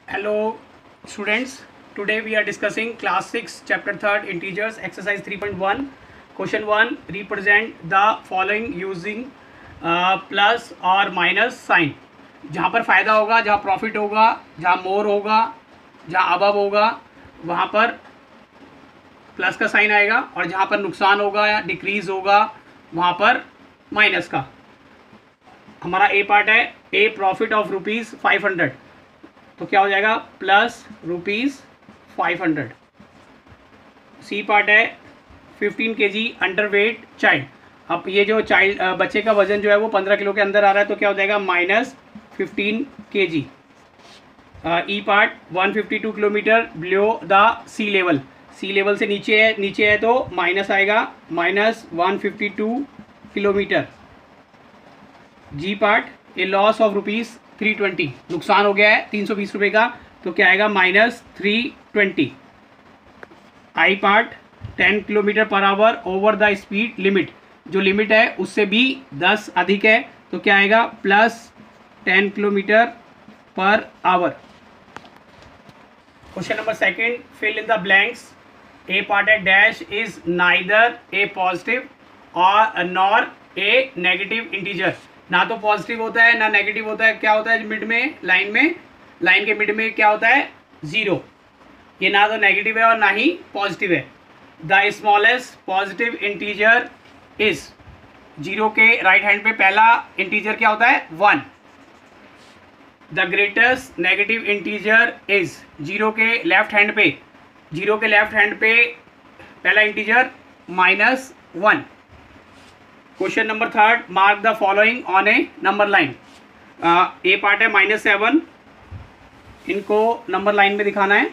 Hello students, today we are discussing class 6 chapter 3rd integers exercise 3.1. Question 1, represent the following using plus और minus sign. जहाँ पर फ़ायदा होगा, जहाँ profit होगा, जहाँ मोर होगा, जहाँ अबव होगा वहाँ पर प्लस का साइन आएगा और जहाँ पर नुकसान होगा या डिक्रीज़ होगा वहाँ पर माइनस का. हमारा ए पार्ट है, ए प्रॉफिट ऑफ ₹500, तो क्या हो जाएगा प्लस ₹500. सी पार्ट है 15 kg अंडर वेट चाइल्ड. अब ये जो चाइल्ड बच्चे का वजन जो है वो 15 किलो के अंदर आ रहा है, तो क्या हो जाएगा -15 kg. E part 152 kilometre below the sea level. Sea level से नीचे है तो माइनस आएगा, -152 kilometre. G part A loss of ₹320, नुकसान हो गया है 320 रुपये का, तो क्या आएगा -320. I part 10 kilometre per hour over the speed limit, जो लिमिट है उससे भी 10 अधिक है, तो क्या आएगा +10 kilometre per hour. Question number 2, fill in the blanks. A part है dash is neither a positive और नॉर ए नेगेटिव इंटीजर. ना तो पॉजिटिव होता है ना नेगेटिव होता है. क्या होता है मिड में, लाइन के मिड में क्या होता है 0. ये ना तो नेगेटिव है और ना ही पॉजिटिव है. The smallest positive integer is, 0 के राइट हैंड पे पहला इंटीजर क्या होता है 1. The greatest negative integer is, 0 के लेफ्ट हैंड पे पहला integer -1. Question number 3, mark the following on a number line. A part है -7, इनको नंबर लाइन में दिखाना है.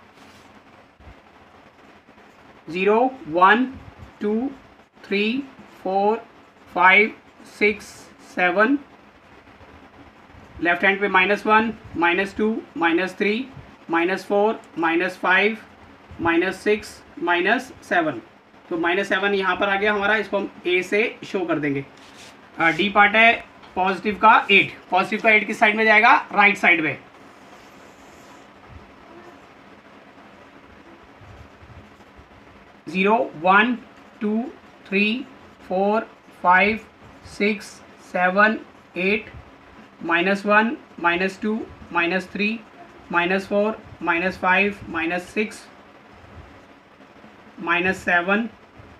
0 1 2 3 4 5 6 7. लेफ्ट हैंड पे -1 -2 -3 -4 -5 -6 -7. तो -7 यहाँ पर आ गया हमारा, इसको हम ए से शो कर देंगे. डी पार्ट है पॉजिटिव का 8. पॉजिटिव का 8 किस साइड में जाएगा, राइट साइड में. 0 1 2 3 4 5 6 7 8 -1 -2 -3 -4 -5 -6 -7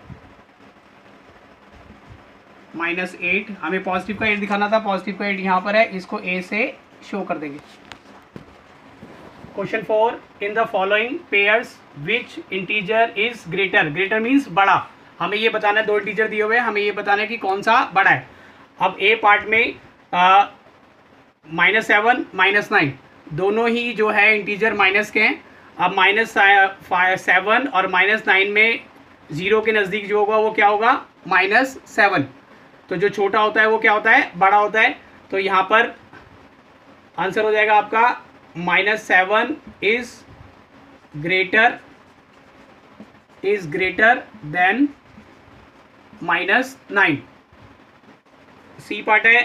-8. हमें पॉजिटिव का 8 दिखाना था, पॉजिटिव का 8 यहाँ पर है, इसको ए से शो कर देंगे. Question 4, in the following pairs which integer is greater. Greater means बड़ा. हमें ये बताना है, 2 इंटीजर दिए हुए हैं, हमें ये बताना है कि कौन सा बड़ा है. अब ए पार्ट में -7 -9 दोनों ही जो है इंटीजर माइनस के हैं. अब -7 और -9 में 0 के नज़दीक जो होगा वो क्या होगा -7. तो जो छोटा होता है वो क्या होता है, बड़ा होता है. तो यहाँ पर आंसर हो जाएगा आपका -7 is greater than -9. C part है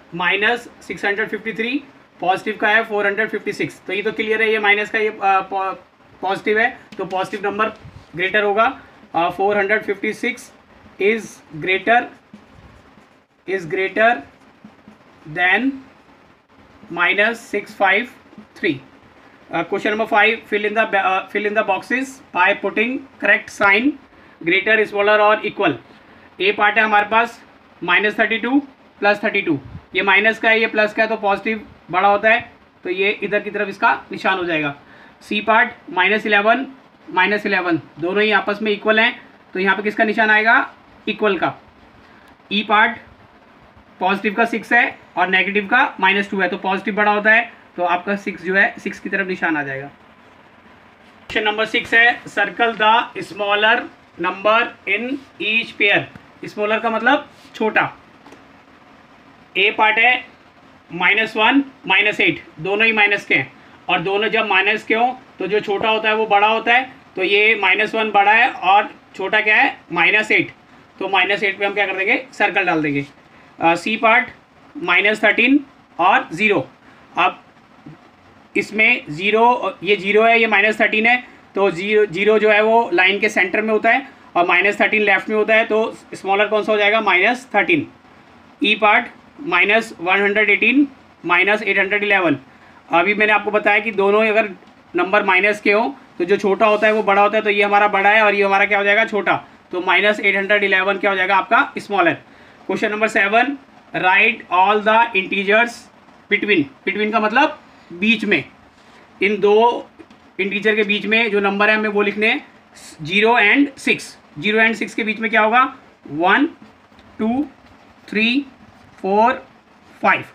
-653, पॉजिटिव का है 456. तो ये तो क्लियर है, ये माइनस का, ये पॉजिटिव है, तो पॉजिटिव नंबर ग्रेटर होगा. 456 is greater than -653. Question number 5, fill in the boxes by putting correct sign, greater smaller और इक्वल. ए पार्ट है हमारे पास -32 +32. ये माइनस का है, ये प्लस का है, तो पॉजिटिव बड़ा होता है, तो ये इधर की तरफ इसका निशान हो जाएगा. सी पार्ट -11 -11 दोनों ही आपस में इक्वल हैं, तो यहाँ पे किसका निशान आएगा, इक्वल का. ई पार्ट पॉजिटिव का 6 है और नेगेटिव का -2 है, तो पॉजिटिव बड़ा होता है, तो आपका 6 जो है 6 की तरफ निशान आ जाएगा. क्वेश्चन नंबर 6 है, circle the smaller number in each pair. Smaller का मतलब छोटा. ए पार्ट है -1 -8 दोनों ही माइनस के हैं, और दोनों जब माइनस के हों तो जो छोटा होता है वो बड़ा होता है. तो ये -1 बड़ा है और छोटा क्या है -8, तो -8 पे हम क्या कर देंगे, सर्कल डाल देंगे. सी पार्ट -13 और 0. अब इसमें ज़ीरो, ये ज़ीरो है, ये -13 है, तो ज़ीरो जो है वो लाइन के सेंटर में होता है और -13 लेफ्ट में होता है, तो स्मॉलर कौन सा हो जाएगा, -13। E part -118 -811। अभी मैंने आपको बताया कि दोनों अगर नंबर माइनस के हो तो जो छोटा होता है वो बड़ा होता है, तो ये हमारा बड़ा है और ये हमारा क्या हो जाएगा, छोटा, तो -811 क्या हो जाएगा आपका, smaller. Question number 7, write all the integers between. Between का मतलब बीच में, इन दो इंटीजर के बीच में जो नंबर है हमें वो लिखने हैं 0 and 6। 0 and 6 के बीच में क्या होगा, 1 2 3 4 5।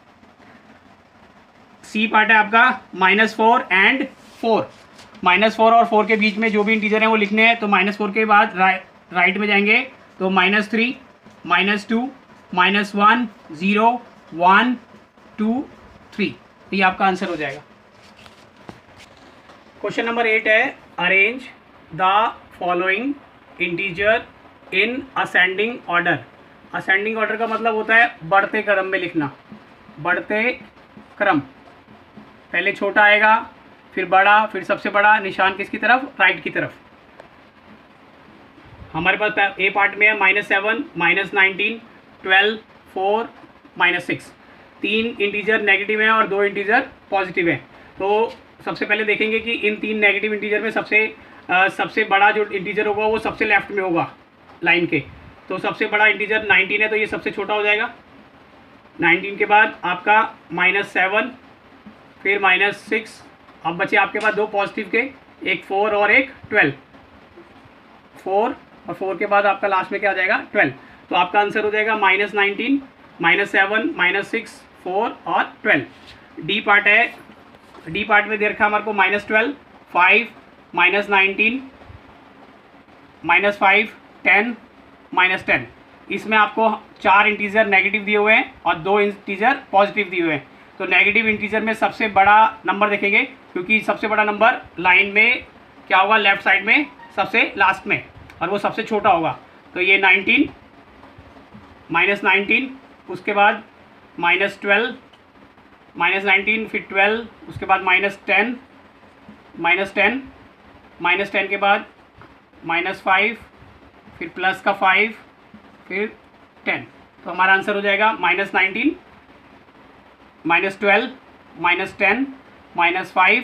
सी पार्ट है आपका -4 and 4। -4 और 4 के बीच में जो भी इंटीजर हैं वो लिखने हैं, तो -4 के बाद राइट में जाएंगे तो -3 -2 -1 0 1 2 3, तो ये आपका आंसर हो जाएगा। क्वेश्चन नंबर 8 है, arrange the following integer in ascending order. Ascending order का मतलब होता है बढ़ते क्रम में लिखना। बढ़ते क्रम, पहले छोटा आएगा, फिर बड़ा, फिर सबसे बड़ा, निशान किसकी तरफ, राइट की तरफ। हमारे पास ए पार्ट में है -7 -19 12 4 -6। 3 इंटीजर नेगेटिव हैं और 2 इंटीजर पॉजिटिव हैं। तो सबसे पहले देखेंगे कि इन 3 नेगेटिव इंटीजर में सबसे बड़ा जो इंटीजर होगा वो सबसे लेफ्ट में होगा लाइन के। तो सबसे बड़ा इंटीजर 19 है, तो ये सबसे छोटा हो जाएगा। 19 के बाद आपका -7, फिर -6, अब बचे आपके पास 2 पॉजिटिव के, एक 4 और एक 12। 4 और 4 के बाद आपका लास्ट में क्या आ जाएगा, 12। तो आपका आंसर हो जाएगा -19 -7 -6 4 और 12। डी पार्ट है, डी पार्ट में दे रखा हमारे को -12 5 -19 -5 10 -10। इसमें आपको 4 इंटीजर नेगेटिव दिए हुए हैं और 2 इंटीजर पॉजिटिव दिए हुए हैं। तो नेगेटिव इंटीजर में सबसे बड़ा नंबर देखेंगे, क्योंकि सबसे बड़ा नंबर लाइन में क्या होगा, लेफ्ट साइड में सबसे लास्ट में, और वो सबसे छोटा होगा। तो ये 19 -19, उसके बाद -12 -19, फिर 12, उसके बाद -10 -10 के बाद -5, फिर प्लस का 5, फिर 10। तो हमारा आंसर हो जाएगा -19 -12 -10 -5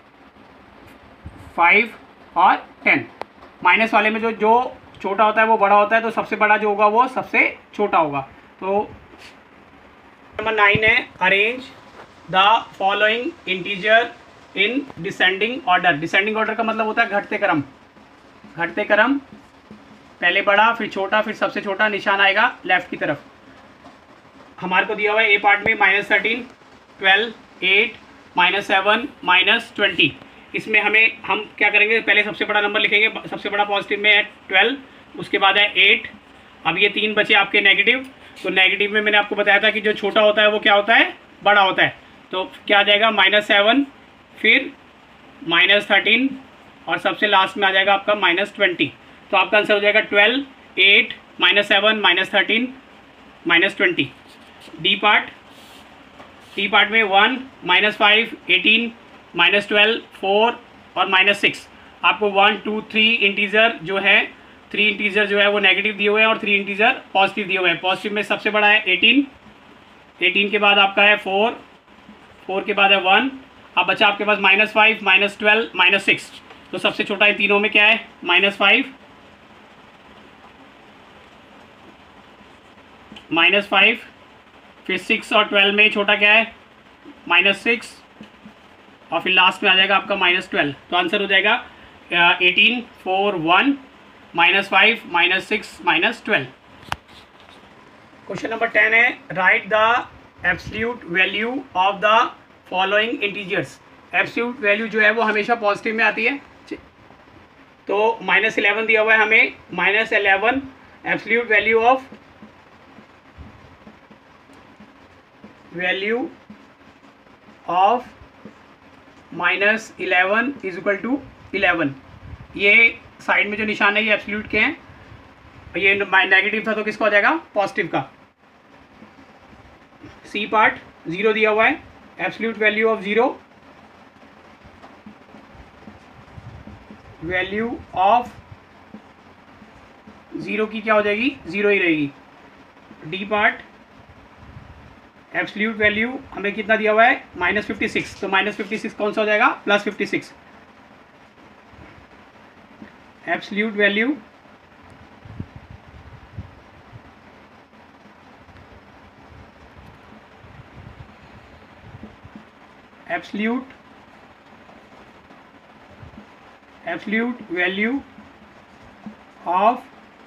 5 और 10। माइनस वाले में जो छोटा होता है वो बड़ा होता है, तो सबसे बड़ा जो होगा वो सबसे छोटा होगा। तो नंबर 9 है, arrange the following integer in descending order. Descending order का मतलब होता है घटते क्रम। घटते क्रम, पहले बड़ा, फिर छोटा, फिर सबसे छोटा, निशान आएगा लेफ्ट की तरफ। हमारे को दिया हुआ है ए पार्ट में -13 12 8 -7 -20। इसमें हम क्या करेंगे, पहले सबसे बड़ा नंबर लिखेंगे। सबसे बड़ा पॉजिटिव में है 12, उसके बाद है 8। अब ये 3 बचे आपके नेगेटिव। तो नेगेटिव में मैंने आपको बताया था कि जो छोटा होता है वो क्या होता है, बड़ा होता है। तो क्या आ जाएगा, -7, फिर -13 और सबसे लास्ट में आ जाएगा आपका -20। तो आपका आंसर हो जाएगा 12 8 -7 -13 -20। डी पार्ट, डी पार्ट में 1 -5 18 -12 4 और -6। आपको 1 2 3 इंटीजर जो है, 3 इंटीजर जो है वो नेगेटिव दिए हुए हैं और 3 इंटीजर पॉजिटिव दिए हुए हैं। पॉजिटिव में सबसे बड़ा है 18, 18 के बाद आपका है 4, 4 के बाद है 1। अब बचा आपके पास -5 -12 -6। तो सबसे छोटा इन तीनों में क्या है, -5 -5, फिर 6 और 12 में छोटा क्या है, -6, और फिर लास्ट में आ जाएगा आपका -12। तो आंसर हो जाएगा 18 4 1 -5 -6 -12। क्वेश्चन नंबर 10 है, write the absolute value of the following integers. Absolute value जो है वो हमेशा पॉजिटिव में आती है। तो -11 दिया हुआ है हमें, -11 absolute value of -11 is equal to 11। ये साइड में जो निशान है ये एब्सोल्यूट के हैं, ये नेगेटिव था तो किसका हो जाएगा, पॉजिटिव का। सी पार्ट 0 दिया हुआ है, absolute value of 0 value of zero की क्या हो जाएगी, ज़ीरो ही रहेगी। डी पार्ट एब्सोल्यूट वैल्यू हमें कितना दिया हुआ है, -56, तो -56 कौन सा हो जाएगा, +56। Absolute value absolute value of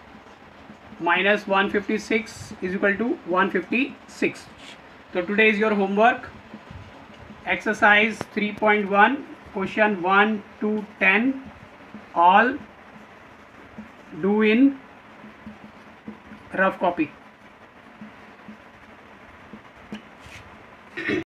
-156 is equal to 156। तो today is your homework exercise 3.1 question 1 to 10 all do in rough copy।